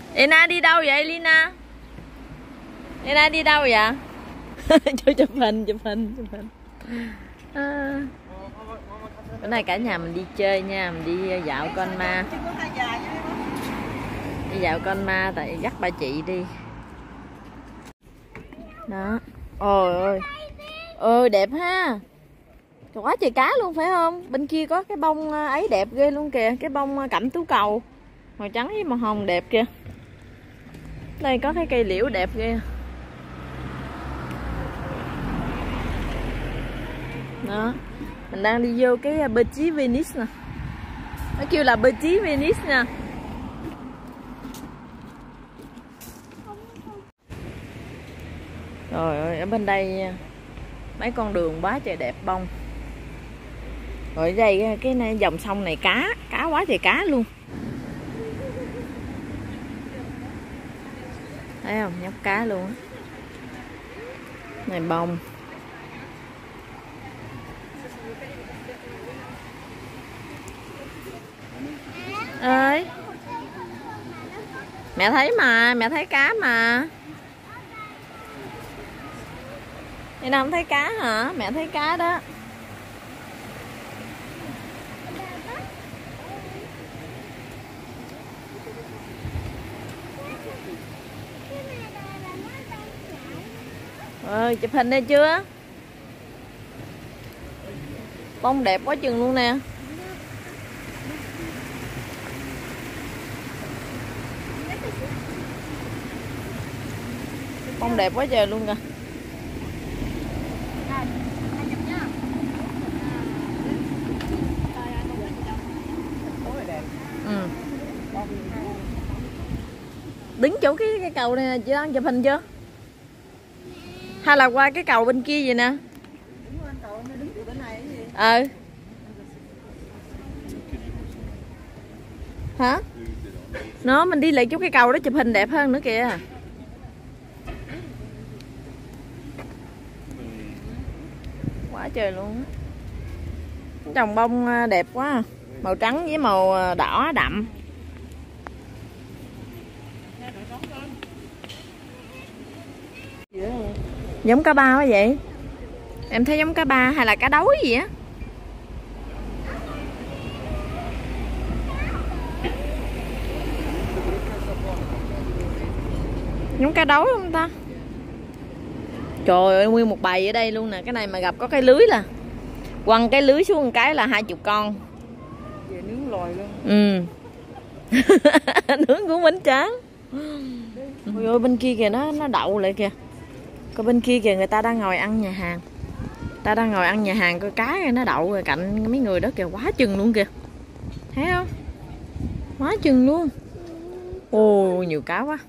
Lina đi đâu vậy Lina? Lina đi đâu vậy? Chụp hình. Bữa nay cả nhà mình đi chơi nha, mình đi dạo con ma. Đi dạo con ma tại dắt ba chị đi. Đó. Ôi ơi đẹp ha. Quá trời cá luôn phải không? Bên kia có cái bông ấy đẹp ghê luôn kìa, cái bông cẩm tú cầu màu trắng với màu hồng đẹp kìa. Đây có cái cây liễu đẹp ghê. Đó. Mình đang đi vô cái Petit Venice nè. Nó kêu là Petit Venice nè. Rồi ơi, ở bên đây mấy con đường quá trời đẹp bông. Rồi ở đây cái này, dòng sông này cá quá trời cá luôn. Thấy không, nhóc cá luôn á. Này bông. Ơi. Mẹ thấy mà, mẹ thấy cá mà. Đây nào không thấy cá hả? Mẹ thấy cá đó. Ơi, chụp hình đây chưa? Bông đẹp quá chừng luôn nè. Bông đẹp quá trời luôn kìa. Ừ. Đứng chỗ cái cầu này chị đang chụp hình chưa? Hay là qua cái cầu bên kia vậy nè? Ờ. Hả? Nó mình đi lại chỗ cái cầu đó chụp hình đẹp hơn nữa kìa. Quá trời luôn. Trồng bông đẹp quá. Màu trắng với màu đỏ đậm. Giống cá ba quá vậy. Em thấy giống cá ba hay là cá đối gì á. Giống cá đối không ta? Trời ơi, nguyên một bầy ở đây luôn nè. Cái này mà gặp có cái lưới là quăng cái lưới xuống một cái là 20 con. Về nướng lòi luôn. Ừ. Nướng cũng bánh tráng. Ôi ơi, bên kia kìa nó đậu lại kìa. Coi bên kia kìa, người ta đang ngồi ăn nhà hàng. Ta đang ngồi ăn nhà hàng, coi cá nó đậu rồi cạnh mấy người đó kìa, quá chừng luôn kìa. Thấy không? Quá chừng luôn. Ồ, nhiều cá quá.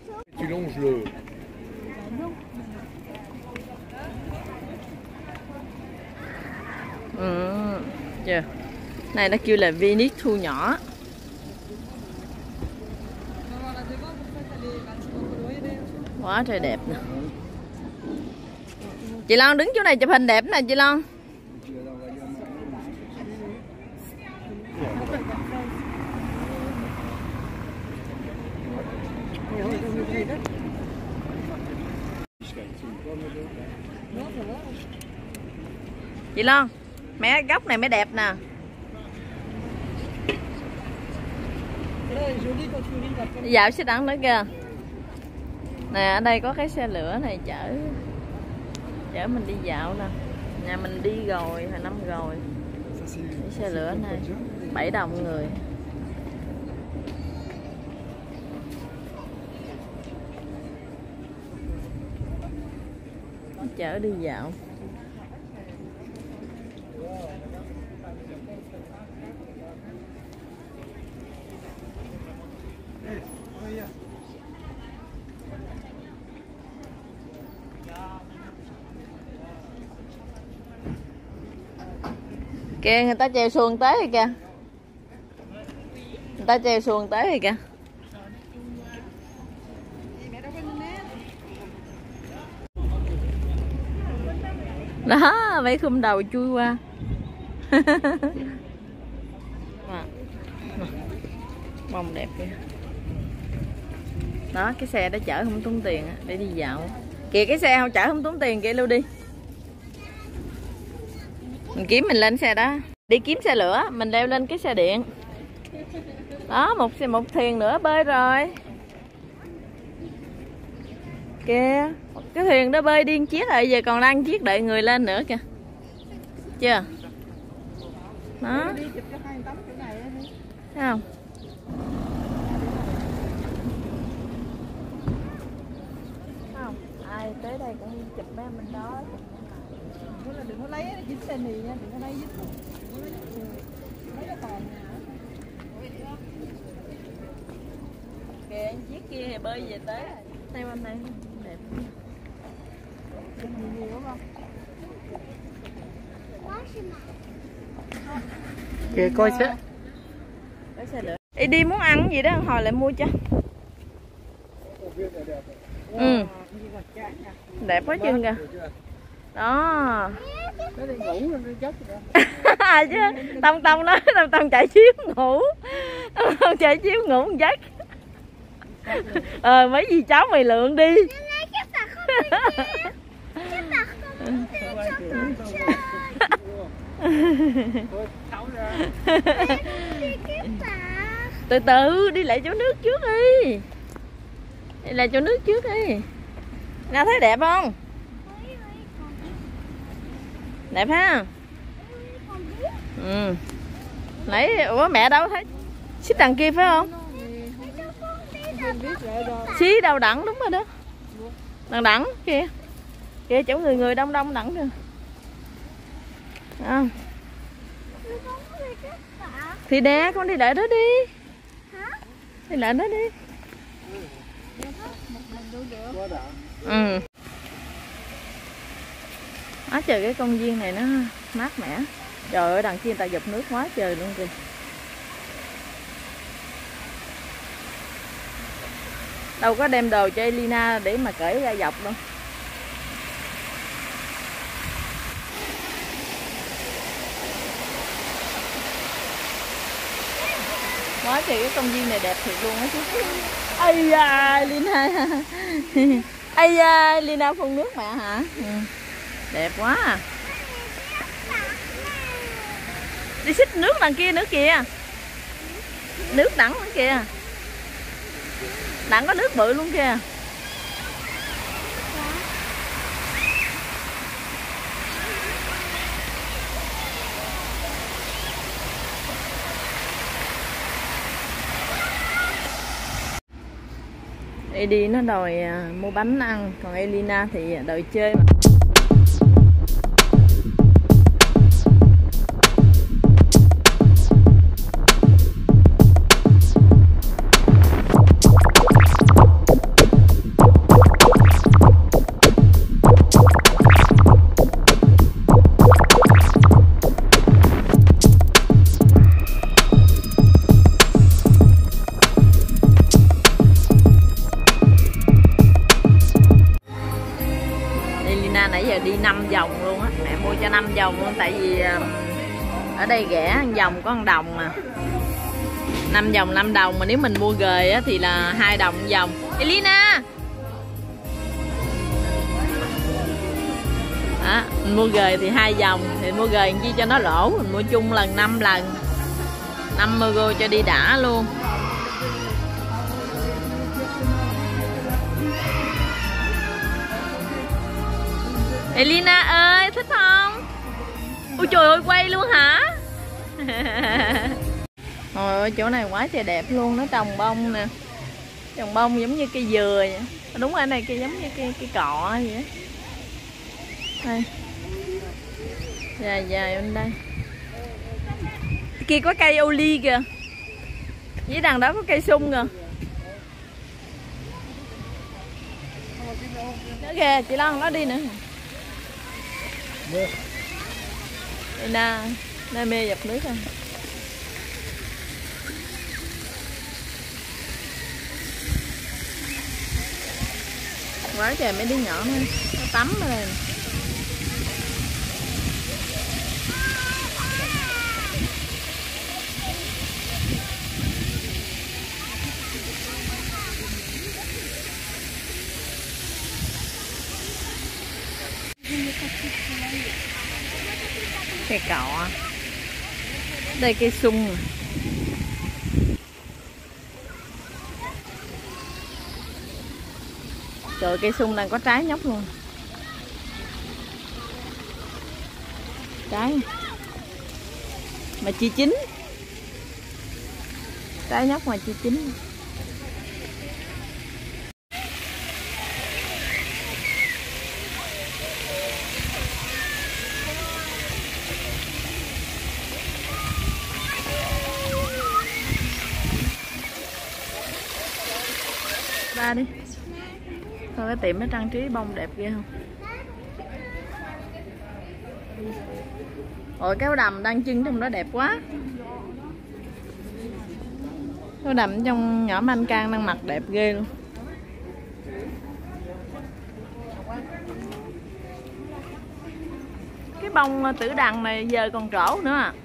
Chưa. Này nó kêu là Venice thu nhỏ. Quá trời đẹp nè. Chị Loan đứng chỗ này chụp hình đẹp nè chị Loan. Chị Loan, mẹ góc này mới đẹp nè. Dạo xe đắng nữa kìa. Nè, ở đây có cái xe lửa này chở mình đi dạo nè. Nhà mình đi rồi, hồi năm rồi. Cái xe lửa này 7 đồng người. Chở đi dạo. Kìa, người ta treo xuồng tới rồi kìa. Người ta treo xuồng tới rồi kìa. Đó, mấy khum đầu chui qua. Bông đẹp kìa. Đó, cái xe đó chở không tốn tiền để đi dạo. Kìa cái xe không chở không tốn tiền kìa, lưu đi. Mình kiếm mình lên xe đó. Đi kiếm xe lửa, mình leo lên cái xe điện. Đó, một thuyền nữa bơi rồi. Kìa, cái thuyền đó bơi điên chiếc rồi, giờ còn đang chiếc đợi người lên nữa kìa. Chưa? Đó. Thấy không? Không, ai tới đây cũng chụp mấy mình đó. Đừng có lấy chiếc xe này nha, đừng có lấy dứt. Lấy cái còn kìa chiếc kia thì bơi về tới theo anh này đẹp nhiều không? kìa coi xe lửa. Đi muốn ăn gì đó hồi lại mua cho. Ừ, đẹp quá chừng kìa. Đó chứ Tông nói Tông chạy chiếu ngủ. Tông chạy chiếu ngủ một giấc. Mấy gì cháu mày lượn đi. Từ từ đi lại chỗ nước trước đi. Đi lại chỗ nước trước đi. Nào thấy đẹp không? Đẹp ha. Ừ. Lấy ủa mẹ đâu thấy? Xích đằng kia phải không? Xí đâu đẳng đúng rồi đó. Đẳng kia. Kìa chỗ người đông đẳng kìa. À. Thì nè con đi lại đó đi. Đi lại đó đi. Ừ. Á trời cái công viên này nó mát mẻ. Trời ơi đằng kia người ta dọc nước quá trời luôn kìa. Đâu có đem đồ cho Elina để mà cởi ra dọc đâu. Nói thì cái công viên này đẹp thiệt luôn á chứ. Ây da Lina. Ây da Lina phun nước mẹ hả? Ừ. Đẹp quá à. Đi xích nước đằng kia nữa kìa. Nước đẳng nữa kìa. Đẳng có nước bự luôn kìa. Eddie nó đòi mua bánh ăn, còn Elina thì đòi chơi mà. Nãy giờ đi 5 vòng luôn á, mẹ mua cho 5 vòng luôn, tại vì ở đây rẻ 1 vòng có 1 đồng mà. 5 vòng 5 đồng, mà nếu mình mua gời á thì là 2 đồng 1 vòng. Elina. Đó, mình mua gời thì 2 vòng, thì mua gời chi cho nó lỗ, mình mua chung lần 5 lần. 50 euro cho đi đã luôn. Elina ơi, thích không? Ôi trời ơi, quay luôn hả? Trời ơi, chỗ này quá trời đẹp luôn, nó trồng bông nè. Trồng bông giống như cây dừa vậy. Đúng rồi, này cây giống như cây cọ vậy á. Đây. Dài dài bên đây. Kia có cây ô ly kìa. Dưới đằng đó có cây sung kìa. Nó kìa, chị Loan nó đi nữa. Đây nè, nơi mê dập nước rồi. Quá trời mấy đứa nhỏ nữa, nó tắm ở đây. Cây cọ. Đây cây sung. Trời, cây sung đang có trái nhóc luôn. Trái mà chưa chín. Trái nhóc mà chưa chín. Ra đi. Thôi cái tiệm nó trang trí bông đẹp ghê không? Ôi cái áo đầm đang trưng trong đó đẹp quá. Áo đầm trong nhỏ manh can đang mặc đẹp ghê luôn. Cái bông tử đằng này giờ còn trổ nữa à.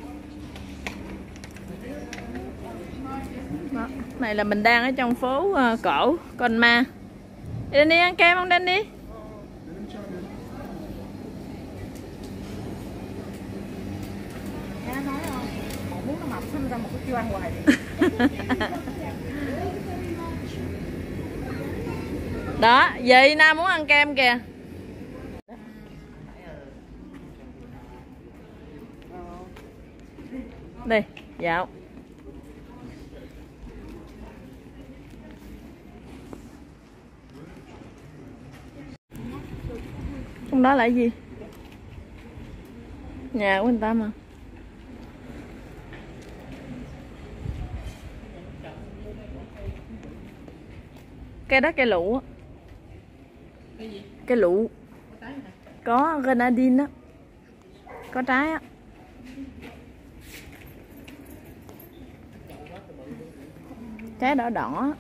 Đó. Này là mình đang ở trong phố cổ Con Ma. Đi đi ăn kem không Đen đi. Nghe nói không? Còn muốn nó mập sinh ra một cái kêu ăn hoài. Đó, vậy Nam muốn ăn kem kìa. Đi, dạo. Trong đó là cái gì? Nhà của người ta mà. Cây đó cây lụ á. Cây lụ. Có grenadine á. Có trái á. Trái đỏ đỏ.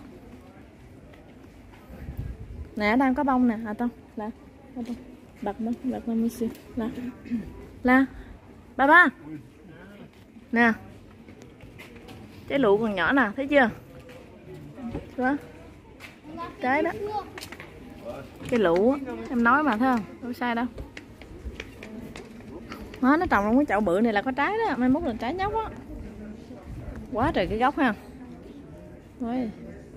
Nè đang có bông nè, à Tông, là. Bật nó mới xíu. Là. Ba. Nè. Trái lụ còn nhỏ nè, thấy chưa? Đó. Trái đó. Cái lụ á, em nói mà thấy không? Không sai đâu. Nó trồng trong cái chậu bự này là có trái đó, mai mốt là trái nhóc á. Quá trời cái gốc ha. Ôi.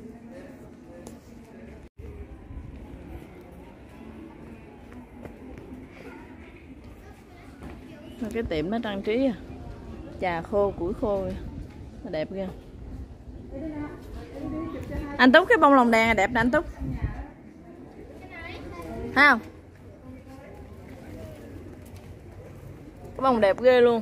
Cái tiệm nó trang trí à. Trà khô, củi khô. Nó đẹp ghê. Anh Túc cái bông lồng đèn này đẹp nè anh Túc. Thấy không? Cái bông đẹp ghê luôn.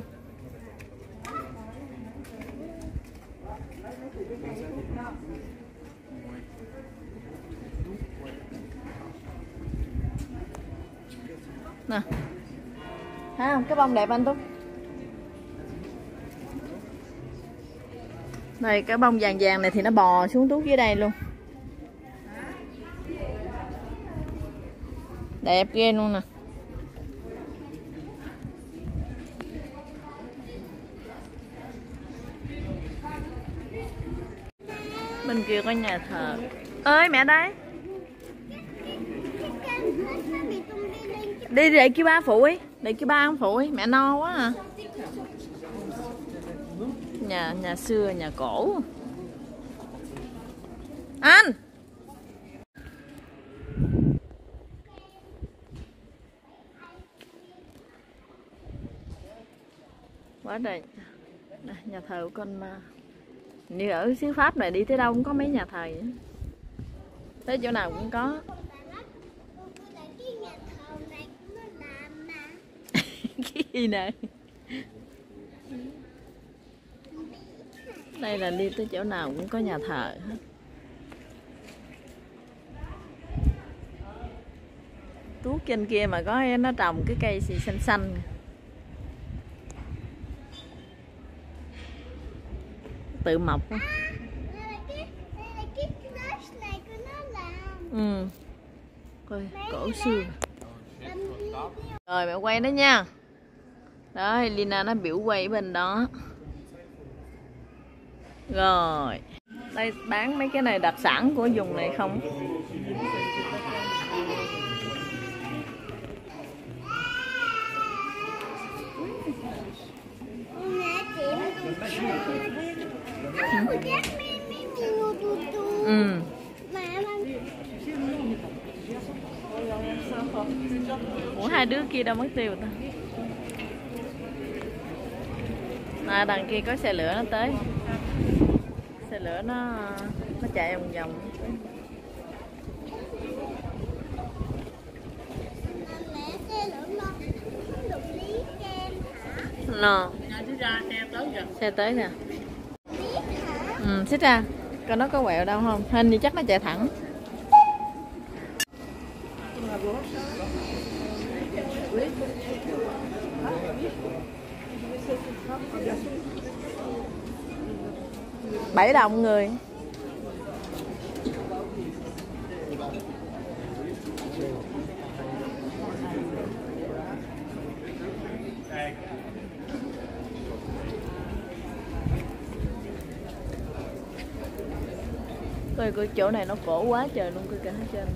Nè. Thấy không? Cái bông đẹp anh Túc. Đây cái bông vàng vàng này thì nó bò xuống tuốt dưới đây luôn. Đẹp ghê luôn nè. Bên kia có nhà thờ. Ơi mẹ đây. Đi để kêu ba phụ ấy. Để kêu ba ăn phụ ấy. Mẹ no quá à. Nhà xưa, nhà cổ. Anh. Quá trời. Nhà thờ của con Ma. Như ở xứ Pháp này đi tới đâu cũng có mấy nhà thờ vậy. Tới chỗ nào cũng có. Cái gì nè. Đây là đi tới chỗ nào cũng có nhà thờ hết. Tuốt trên kia mà có nó trồng cái cây gì xanh xanh. Tự mọc á. Ừ. Coi cổ xưa. Rồi mẹ quay đó nha. Đó Lina nó biểu quay bên đó. Rồi. Đây bán mấy cái này đặc sản của vùng này không? Ừ. Ủa hai đứa kia đâu mất tiêu ta? À, đằng kia có xe lửa nó tới. Xe lửa nó chạy vòng vòng. Nó. Xe tới nè. Ừ, xích ra. Coi nó có quẹo đâu không? Hình như chắc nó chạy thẳng. $7 người. Coi cái chỗ này nó cổ quá trời luôn, coi cả hết trơn.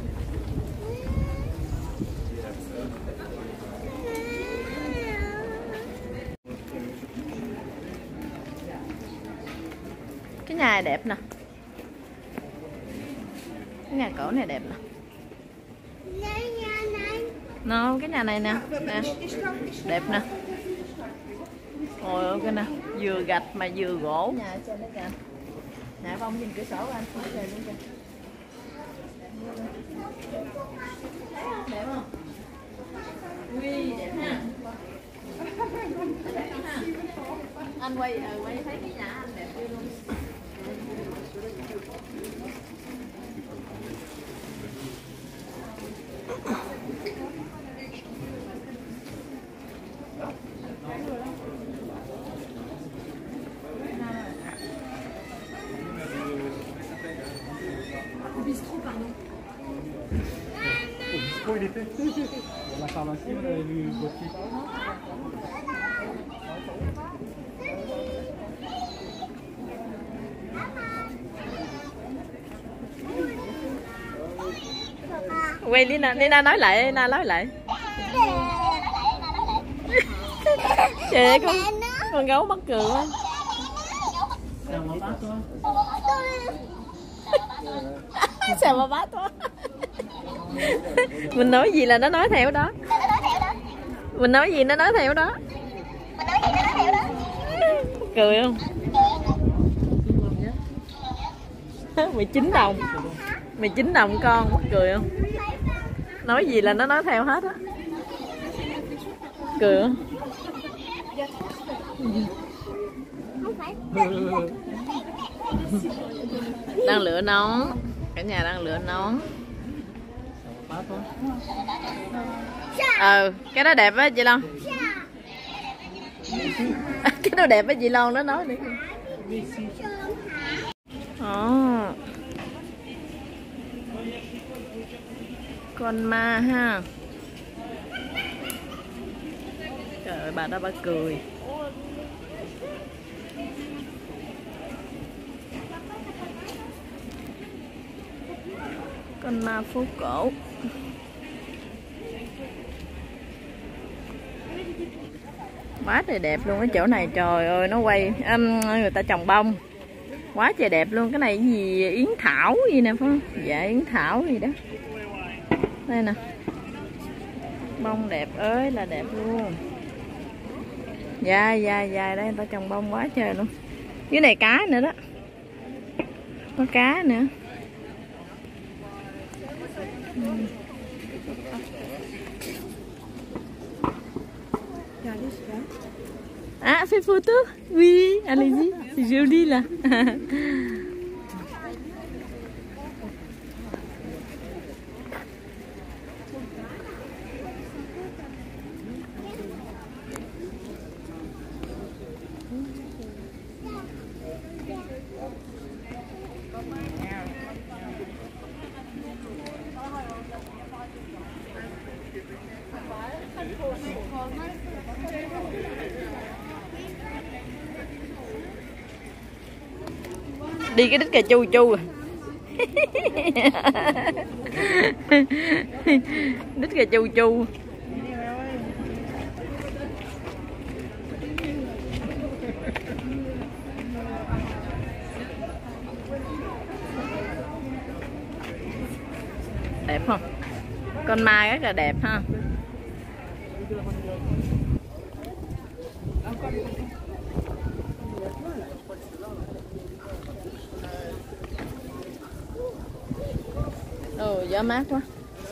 Cái nhà này đẹp nè. Cái nhà cổ này đẹp nè. Nó cái nhà này nè, nè. Đẹp nè. Ôi cái nè, vừa gạch mà vừa gỗ. Nhà trên đó kìa. Nè Phong nhìn cửa sổ anh, trời luôn kìa. Đẹp không? Ui, đẹp ha. Đẹp ha. Anh quay thấy cái nhà anh đẹp chưa luôn. Il était. La pharmacie, vous avez vu votre fille? Quay Lina nói lại, Lina nói lại. Trời ơi, con gấu mắc cười quá. Sao mà bát quá. Mình nói gì là nó nói theo đó. Mình nói gì nó nói theo đó. Cười không? 19 đồng. 19 đồng con, mắc cười không? Nói gì là nó nói theo hết á. Cười không? Đang lựa nón. Cả nhà đang lựa nón. Cái đó đẹp á chị Long. Cái đó đẹp á chị Long, nó nói nữa. Con ma ha. Trời ơi, bà đó bà cười. Con ma phố cổ. Quá trời đẹp luôn cái chỗ này, trời ơi nó quay người ta trồng bông quá trời đẹp luôn. Cái này cái gì yến thảo gì nè phải không? Dạ yến thảo gì đó. Đây nè, bông đẹp ơi là đẹp luôn. Dài đây người ta trồng bông quá trời luôn. Dưới này cá nữa đó, có cá nữa. Ah, fais photo? Oui, allez-y, c'est joli là. Đi cái đít cà chu chu. Đít cà chu chu. Đẹp không? Con mai rất là đẹp ha. Ồ, gió mát quá.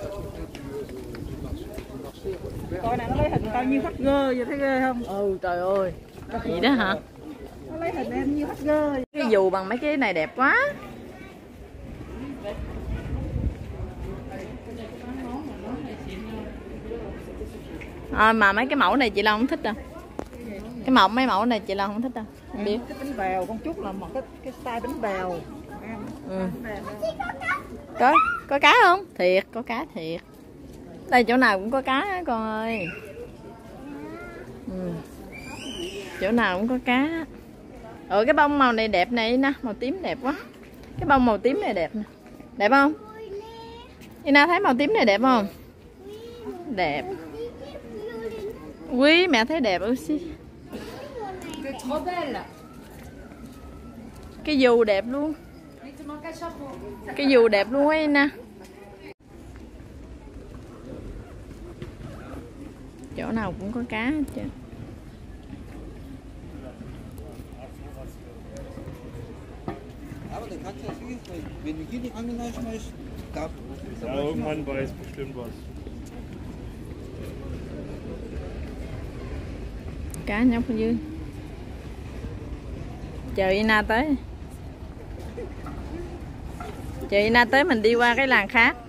Coi nè, nó lấy hình tao như hot girl vậy, thấy ghê không? Ừ, trời ơi. Vậy đó hả? Nó lấy hình em như hot girl. Cái dù bằng mấy cái này đẹp quá. À, mà mấy cái mẫu này chị Long không thích đâu. Mấy mẫu này chị Long không thích đâu. Không biết. Cái bánh bèo con Trúc là một cái style bánh bèo. Ừ. Có cá không? Thiệt, có cá thiệt. Đây chỗ nào cũng có cá á con ơi. Ừ. Chỗ nào cũng có cá. Cái bông màu này đẹp này nè, màu tím đẹp quá. Cái bông màu tím này đẹp nè. Đẹp không? Ina thấy màu tím này đẹp không? Đẹp. Quý mẹ thấy đẹp aussi. Cái dù đẹp luôn. Cái dù đẹp luôn ấy nè. Chỗ nào cũng có cá hết trơn. Ja, irgendwann weiß bestimmt was. Cá nhóc ở dưới. Chờ Ina tới. Chờ Ina tới mình đi qua cái làng khác.